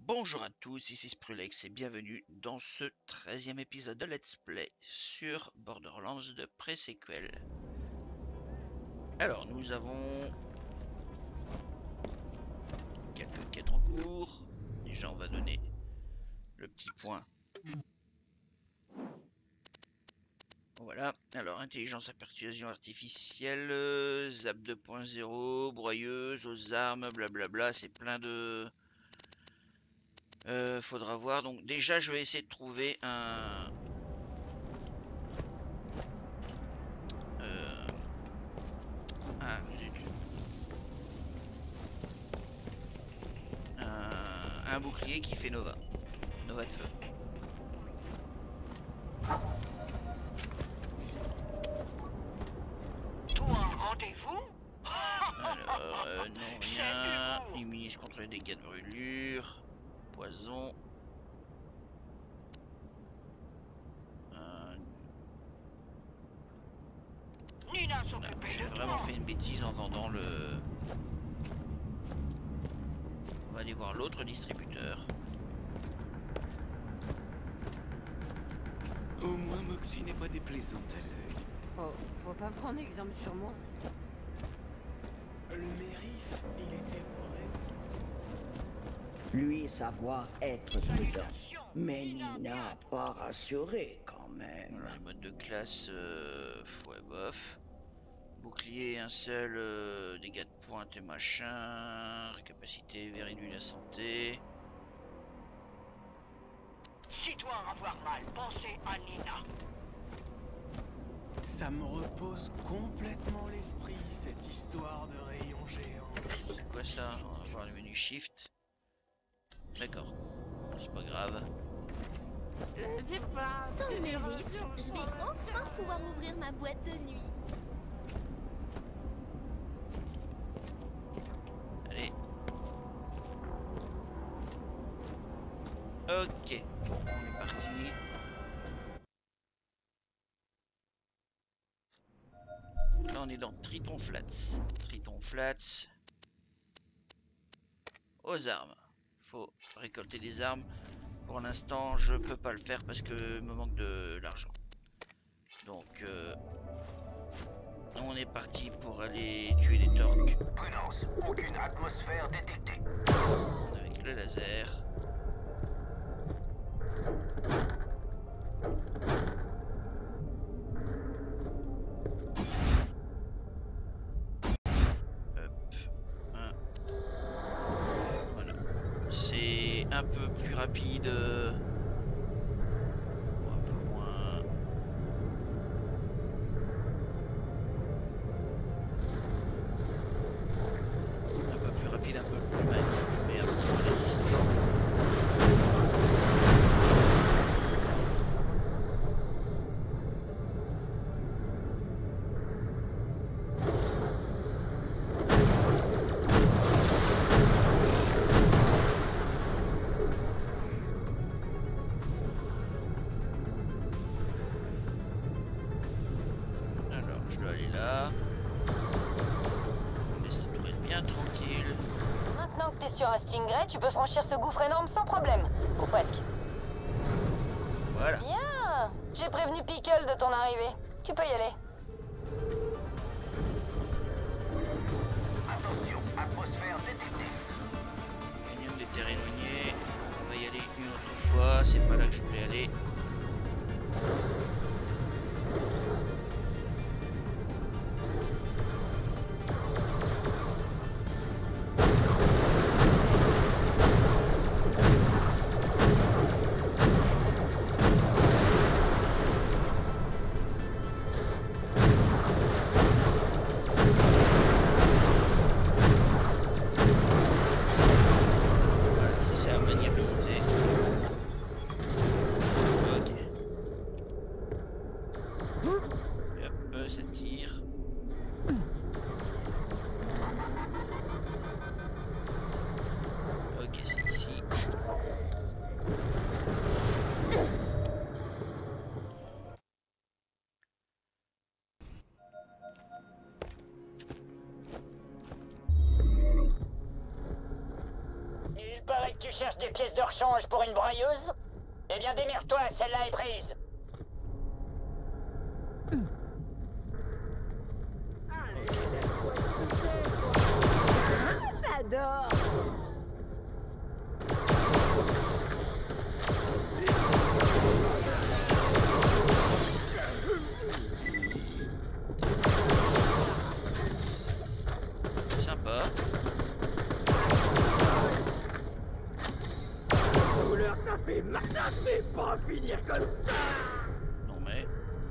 Bonjour à tous, ici Sprulex et bienvenue dans ce 13e épisode de Let's Play sur Borderlands de pré-séquel. Alors nous avons quelques quêtes en cours. Déjà on va donner le petit point. Voilà, alors intelligence à persuasion artificielle, zap 2.0, broyeuse, aux armes, blablabla, c'est plein de... faudra voir, donc déjà je vais essayer de trouver euh, zut. Un bouclier qui fait Nova. Nova de feu. Toi, rendez-vous? Alors, non, C'est rien. humour. Immunise contre les dégâts de brûlure. Poison. Nina Voilà. s'occupait J'ai de vraiment toi. fait une bêtise en vendant le... On va aller voir l'autre distributeur. Au moins, Moxie n'est pas déplaisante à l'œil. Faut pas prendre exemple sur moi. Le mérif, il était vrai. Lui savoir être prudent. Salutations. Mais Nina, Nina, pas rassurée quand même. Voilà, le mode de classe, ouais, bof. Bouclier, un seul, dégâts de pointe et machin. Capacité, réduit la santé. Si toi avoir mal, pensez à Nina. Ça me repose complètement l'esprit, cette histoire de rayon géant. C'est quoi ça? On va voir le menu Shift. D'accord. C'est pas grave. Sans le mérite, je vais enfin pouvoir m'ouvrir ma boîte de nuit. Allez. Ok. On est parti. Là on est dans Triton Flats. Triton Flats. Aux armes. Faut récolter des armes. Pour l'instant je peux pas le faire parce que me manque de l'argent. Donc on est parti pour aller tuer des torques. Prudence, aucune atmosphère détectée. Avec le laser. Hop. Voilà. C'est un peu plus rapide. Un peu moins. Un peu plus rapide, un peu plus maniable, mais un peu plus résistant. Alors, je dois aller là. On laisse la tourelle bien tranquille. Maintenant que t'es sur un Stingray, tu peux franchir ce gouffre énorme sans problème. Ou presque. Voilà. Bien. J'ai prévenu Pickle de ton arrivée. Tu peux y aller. Attention, atmosphère détectée. Canyon des terres éloignées. On va y aller une autre fois. C'est pas là que je voulais aller. Voilà, si c'est à maniabiliser. Ok. Et hop, ça tire. Ok, c'est ici. Il paraît que tu cherches des pièces de rechange pour une broyeuse? Eh bien, démerde-toi, celle-là est prise. J'adore. Sympa. Douleur, ça fait mal, ça fait pas finir comme ça. Non mais...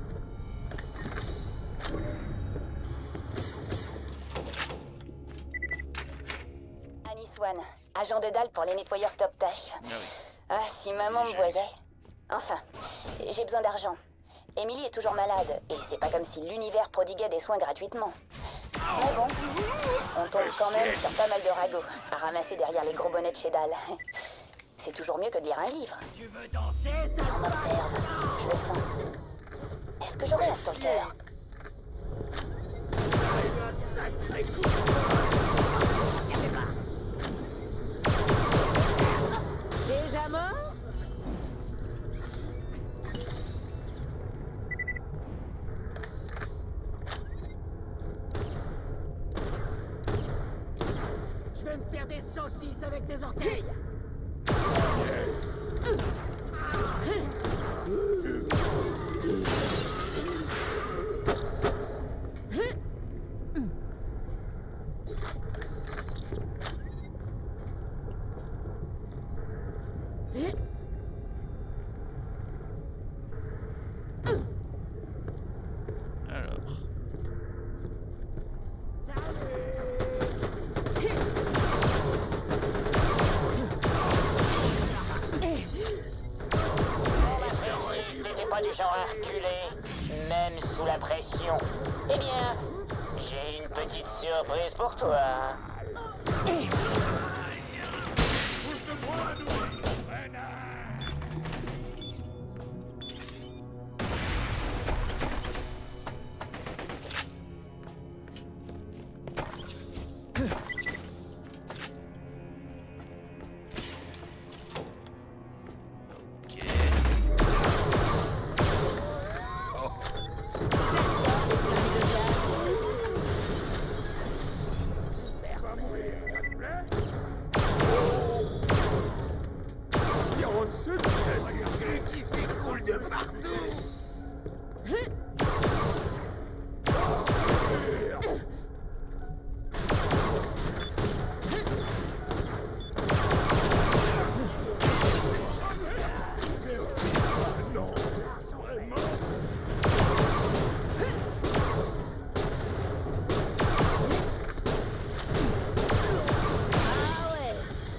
Annie Swan, agent de dalle pour les nettoyeurs Stop Tâche. Ah oui. Ah, si maman me voyait. Enfin, j'ai besoin d'argent. Emily est toujours malade, et c'est pas comme si l'univers prodiguait des soins gratuitement. Mais bon, on tombe quand même sur pas mal de ragots à ramasser derrière les gros bonnets de chez Dalle. C'est toujours mieux que de lire un livre. Tu veux danser, ça? On observe, je le sens. Est-ce que j'aurai un stalker? Sacré coup. Déjà mort? Je vais me faire des saucisses avec des orteils. Alors... T'étais pas du genre à reculer, même sous la pression. Eh bien, j'ai une petite surprise pour toi. Ok. Qui s'écoule de partout. Non, vraiment. Ah ouais.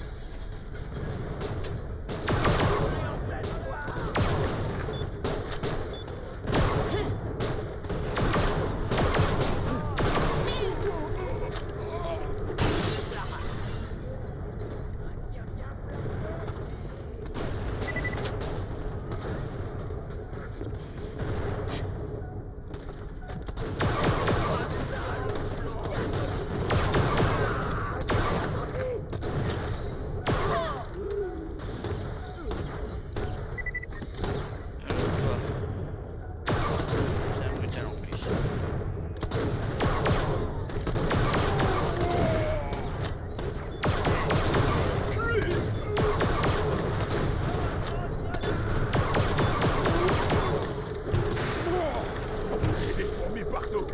C'est un brutal en plus. J'ai des fourmis partout.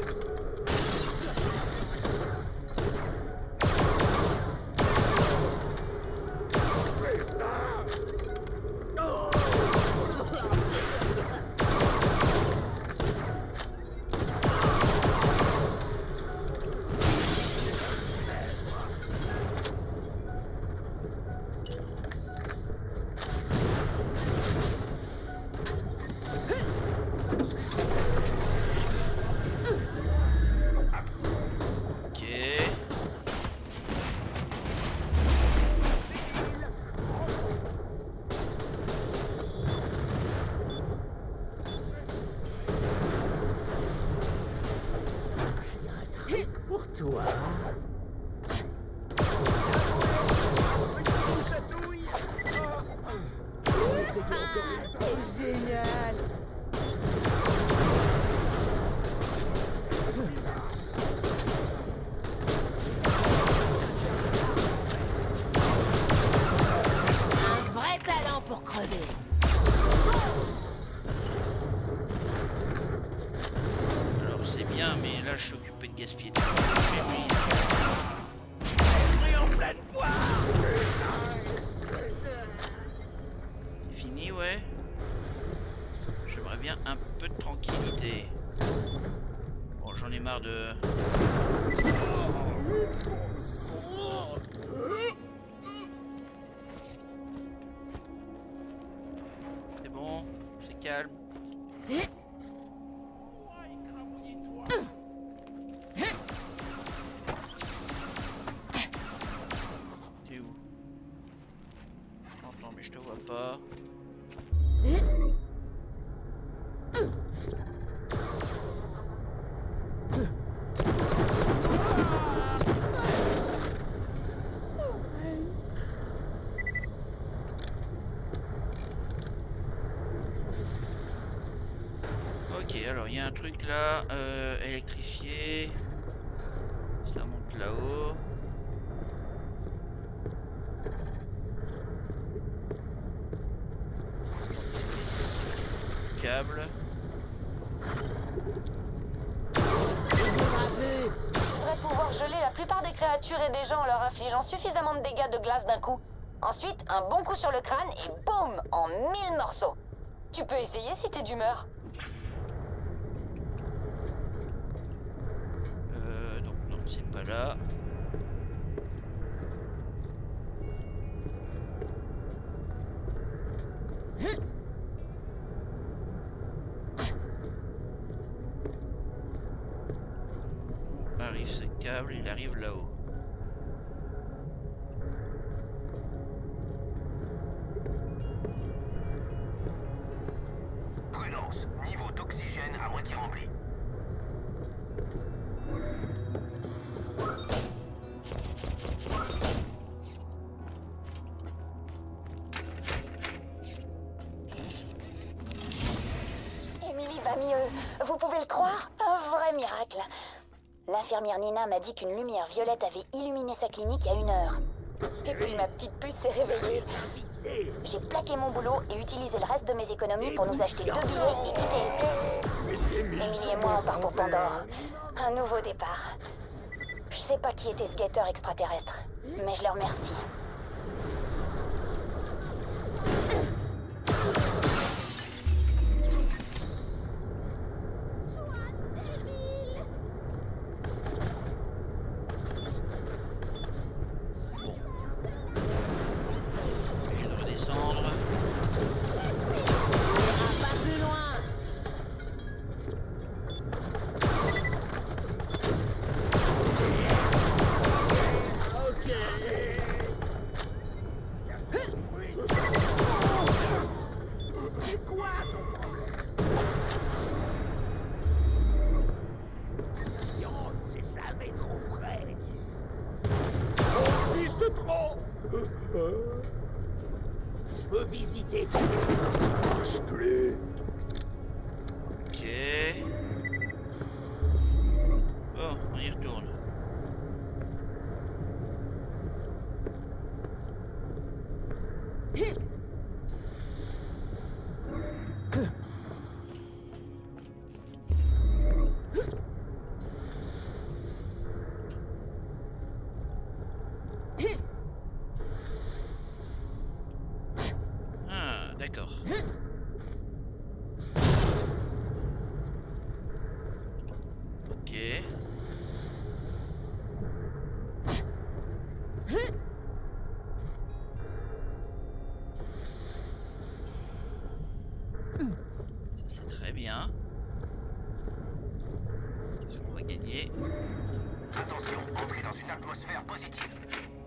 Ok. Trick pour toi. pour crever. Alors c'est bien, mais là je suis occupé de gaspiller tout mes munitions. Fini, ouais. J'aimerais bien un peu de tranquillité. Bon, j'en ai marre de... C'est bon, c'est calme. T'es où? Je t'entends mais je te vois pas. Ok, alors il y a un truc là, électrifié. Ça monte là-haut. Câble. Je devrais pouvoir geler la plupart des créatures et des gens en leur infligeant suffisamment de dégâts de glace d'un coup. Ensuite, un bon coup sur le crâne et boum, en 1000 morceaux. Tu peux essayer si t'es d'humeur. Non, c'est pas là. Arrive ce câble, il arrive là-haut. Prudence, niveau d'oxygène à moitié rempli. Emily va mieux. Vous pouvez le croire? Un vrai miracle. L'infirmière Nina m'a dit qu'une lumière violette avait illuminé sa clinique il y a 1 heure. Et puis ma petite puce s'est réveillée. J'ai plaqué mon boulot et utilisé le reste de mes économies pour nous acheter 2 billets et quitter l'épice. Emily et moi, on part pour Pandore. Un nouveau départ. Je sais pas qui était ce guetteur extraterrestre, mais je le remercie. Je vais redescendre. Pas plus loin. C'est jamais trop frais. On juste trop. Je veux visiter ton destin qui marche plus. Ok. Bon, on y retourne. Ah, d'accord. Ok. Ça c'est très bien. Qu'est-ce qu'on va gagner? Attention, entrez dans une atmosphère positive.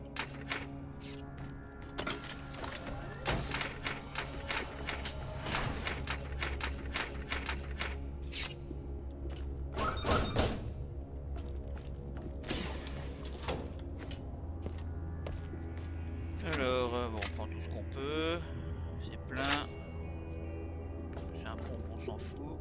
Alors, bon, on prend tout ce qu'on peut. C'est plein. C'est un pompe, on s'en fout.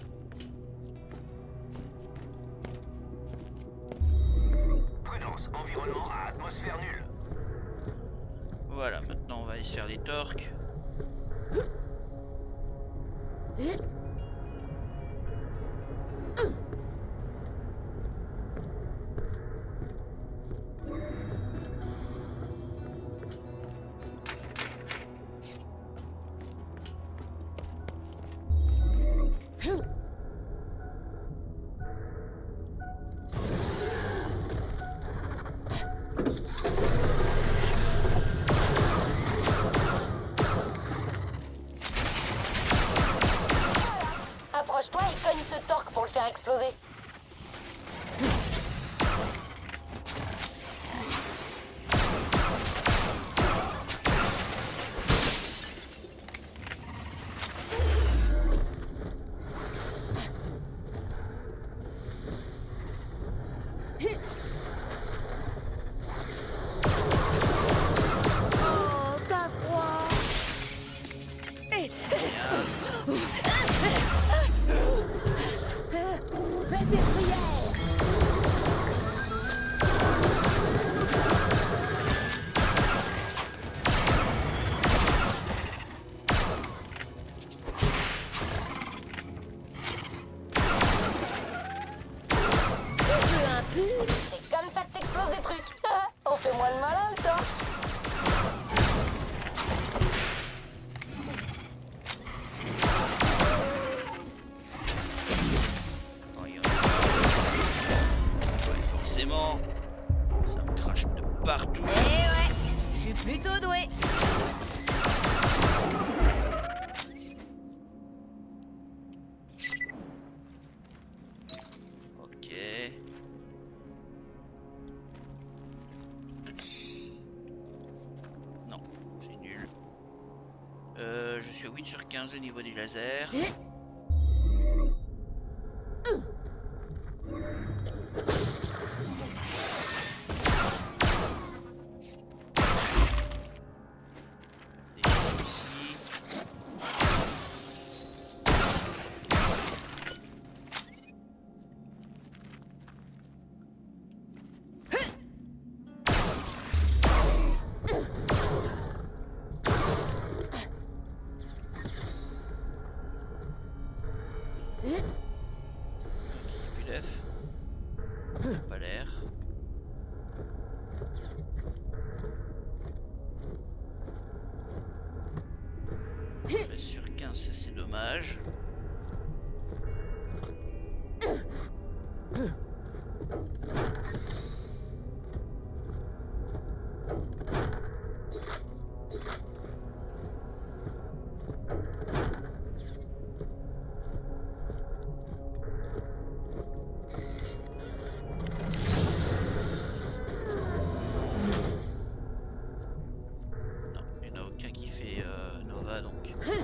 Prudence, environnement à atmosphère nulle. Voilà, maintenant on va aller se faire les torques. Approche-toi et cogne ce torque pour le faire exploser. Oh, t'as froid. Fais tes prières. C'est comme ça que t'exploses des trucs. On fait moins de malin, le torque. Oh, il y en a. Ouais, forcément, ça me crache de partout. Eh ouais, je suis plutôt doué. Ok. Non, c'est nul. Je suis à 8 sur 15 au niveau du laser. Et ici. Plus d'F. T'as pas l'air. Je reste sur 15, ça c'est dommage. Non, il n'y en a aucun qui fait Nova donc.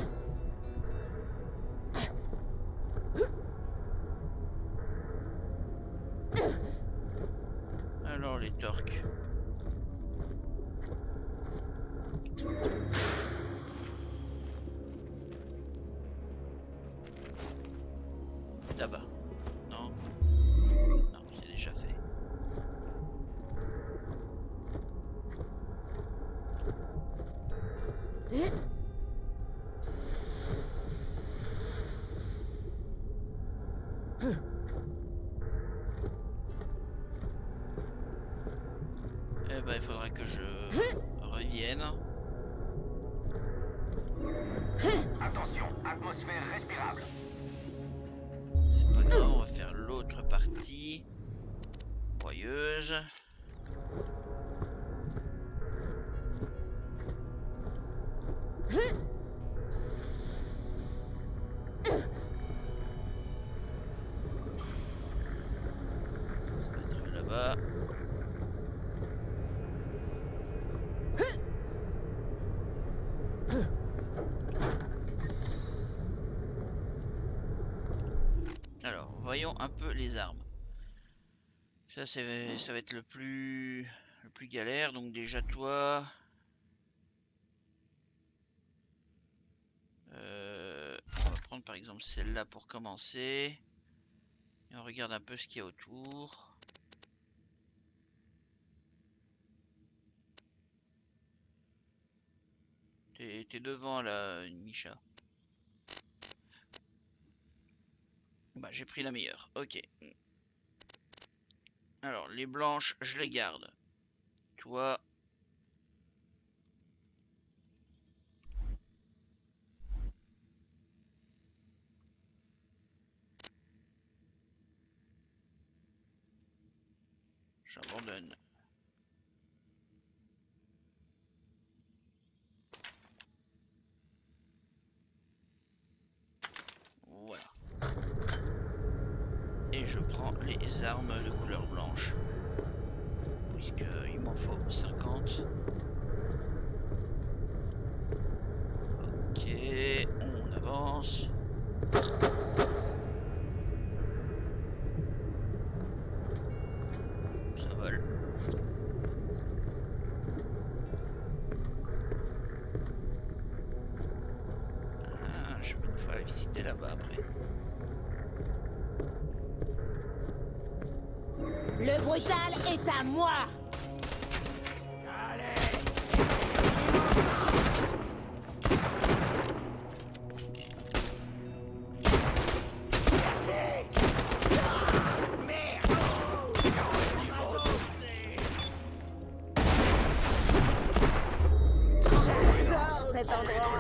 Alors les torques. Là-bas. Non. Non, c'est déjà fait. Eh ben, il faudra que je revienne. Attention, atmosphère respirable. C'est pas grave, on va faire l'autre partie. Broyeuse. Mettre là-bas. Alors, voyons un peu les armes. Ça, ça va être le plus galère. Donc déjà toi, on va prendre par exemple celle-là pour commencer. Et on regarde un peu ce qu'il y a autour. T'es devant là, Misha. Bah j'ai pris la meilleure, ok. Alors les blanches, je les garde. Toi... J'abandonne. Voilà. Et je prends les armes de couleur blanche. Puisqu'il m'en faut 50. Ok, on avance. Ça vole. Ah, je vais une fois visiter là-bas après. Le brutal est à moi. J'adore cet endroit.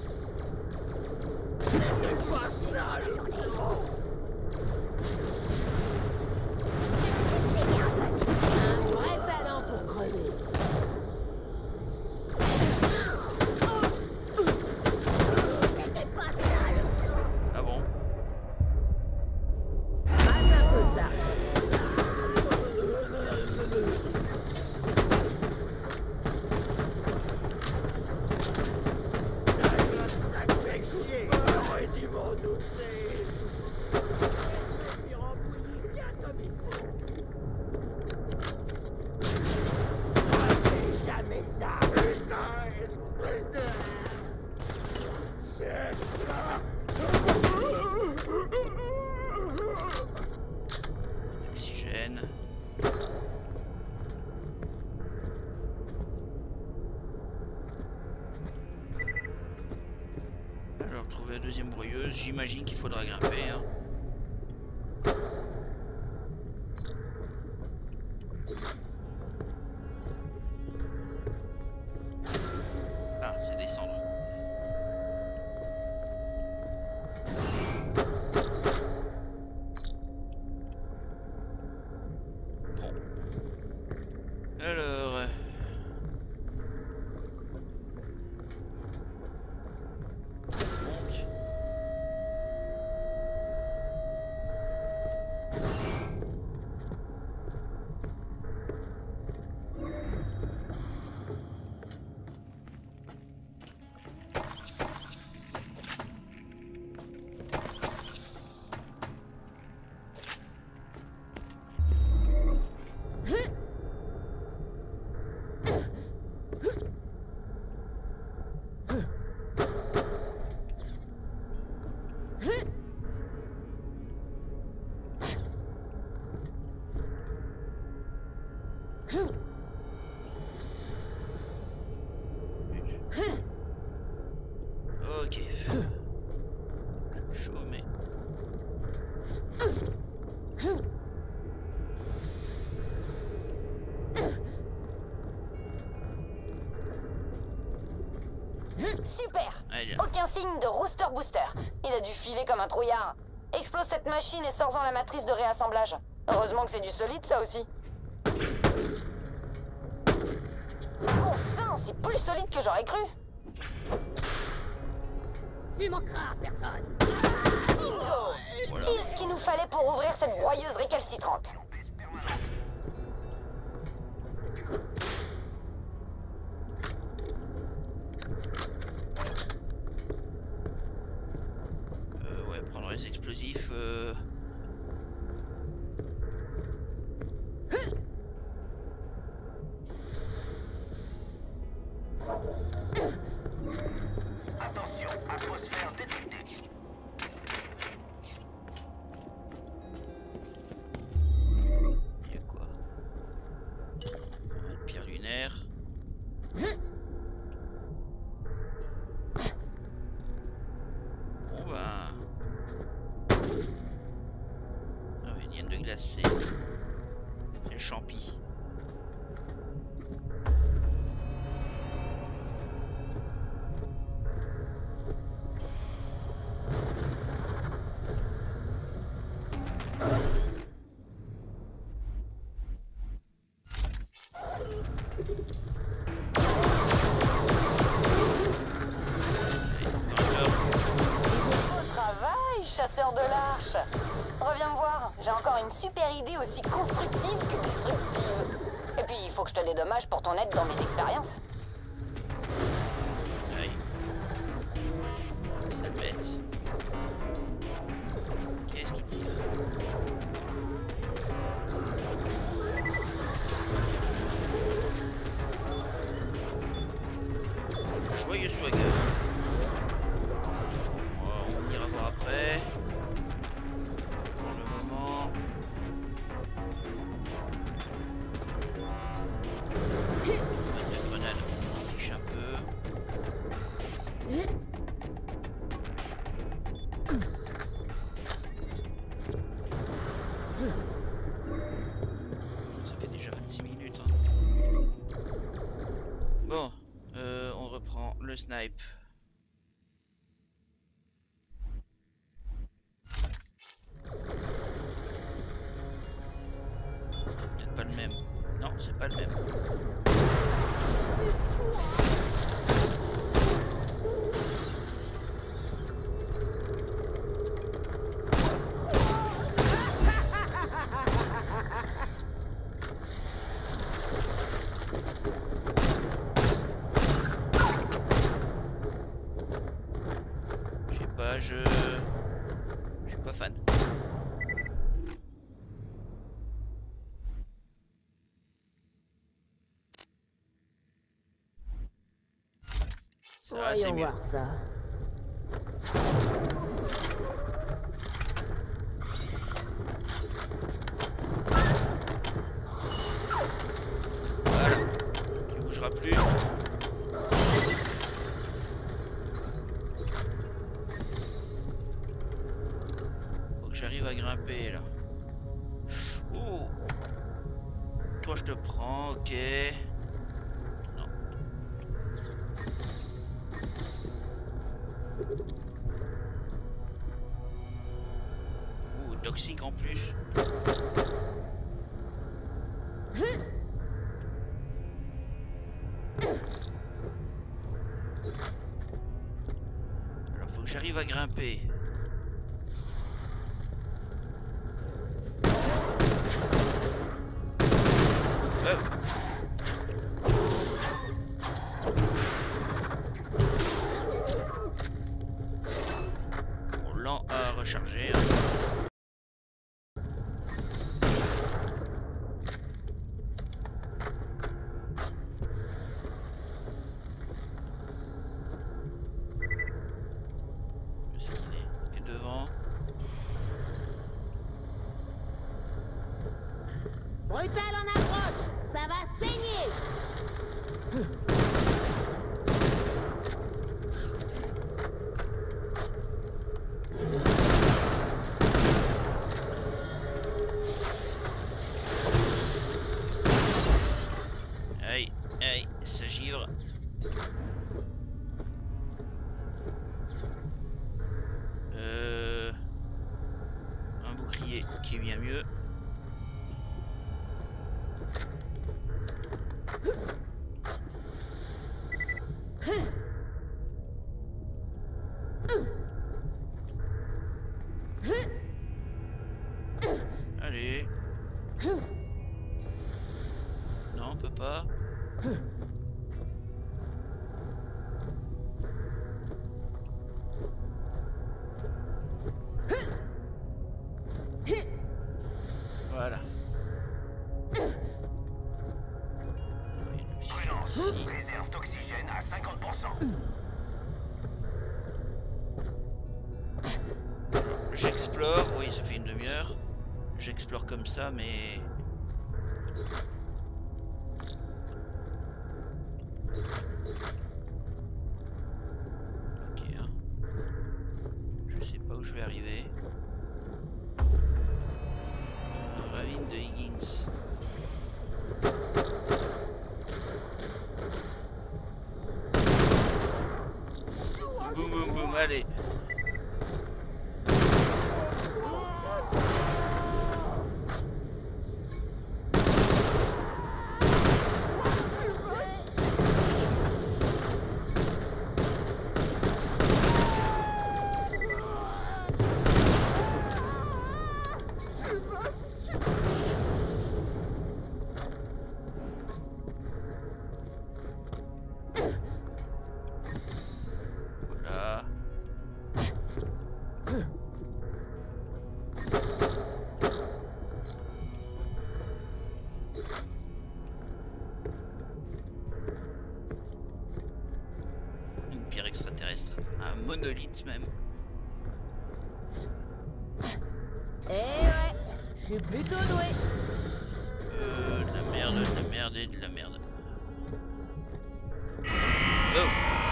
Un vrai talent pour crever. Ah bon? Mate un peu ça. Oxygène. Alors, trouver la deuxième broyeuse, j'imagine qu'il faudra grimper. Hein. Ah, c'est descendre. Bon. Alors... monte. Ok. Je suis chaud, mais... Super. Allez, Aucun signe de Rooster Booster. Il a dû filer comme un trouillard. Explose cette machine et sors-en la matrice de réassemblage. Heureusement que c'est du solide, ça aussi. Bon sang, c'est plus solide que j'aurais cru. Tu manqueras à personne. Bingo. voilà. Et ce qu'il nous fallait pour ouvrir cette broyeuse récalcitrante. Ouais, prendre les explosifs... Attention, atmosphère détectée. Il y a quoi? Une pierre lunaire. de l'arche. Reviens me voir, j'ai encore une super idée aussi constructive que destructive. Et puis, il faut que je te dédommage pour ton aide dans mes expériences. Aïe. Sale bête. Qu'est-ce qu'il tire? Joyeux swagger. On ira voir après. Pour le moment. La grenade, on s'en fiche un peu. Ça fait déjà 26 minutes. Hein. Bon, on reprend le snipe. Peut-être pas le même. Non, c'est pas le même. Je sais pas, je suis pas fan. Ah, c'est Voyons mieux. voir ça. Voilà. Tu bougeras plus. Faut que j'arrive à grimper là. Ouh. Toi je te prends, ok. Non. Ouh, toxique en plus. Alors faut que j'arrive à grimper. Bon, lent à recharger. Où est-ce qu'il est? Il est devant. Brutal en approche, ça va saigner. Aïe, aïe, ça givre. Un bouclier qui est bien mieux. Allez. Non, on peut pas. Voilà. Prudence, réserve d'oxygène à 50%. J'explore, oui, ça fait une demi-heure. J'explore comme ça, mais... Ok, hein. Je sais pas où je vais arriver. Ravine de Higgins. Boum boum boum, allez. Une pierre extraterrestre. Un monolithe même. Eh ouais, je suis plutôt doué. De la merde, de la merde et de la merde. Oh!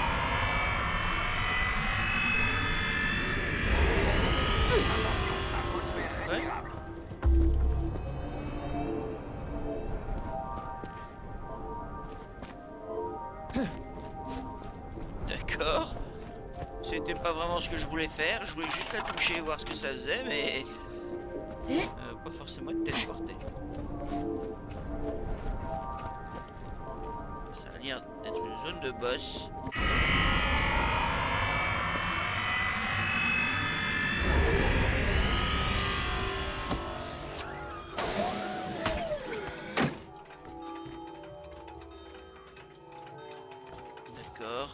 Attention, atmosphère respirable. D'accord. C'était pas vraiment ce que je voulais faire. Je voulais juste la toucher, voir ce que ça faisait, mais pas forcément être téléporté. Ça a l'air d'être une zone de boss. D'accord.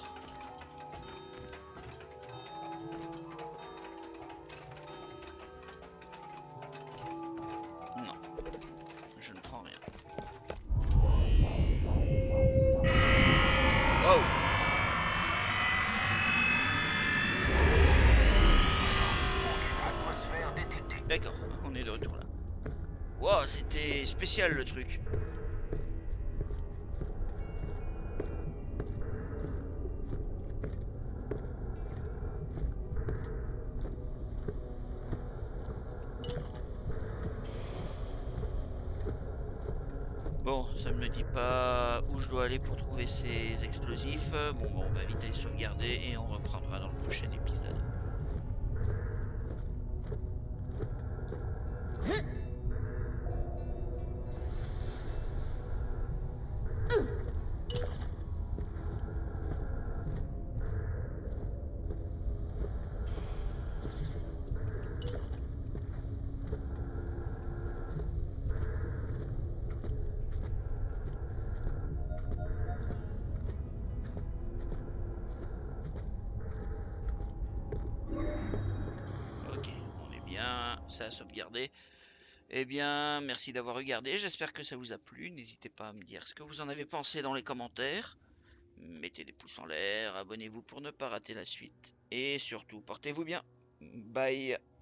Non, je ne prends rien. Wow! Atmosphère détectée. D'accord, on est de retour là. Wow, c'était spécial le truc. Bon, ça me dit pas où je dois aller pour trouver ces explosifs. Bon, on va vite aller sauvegarder et on reprendra dans le prochain épisode. Ok, on est bien, ça a sauvegardé. Eh bien, merci d'avoir regardé, j'espère que ça vous a plu. N'hésitez pas à me dire ce que vous en avez pensé dans les commentaires. Mettez des pouces en l'air, abonnez-vous pour ne pas rater la suite. Et surtout, portez-vous bien. Bye.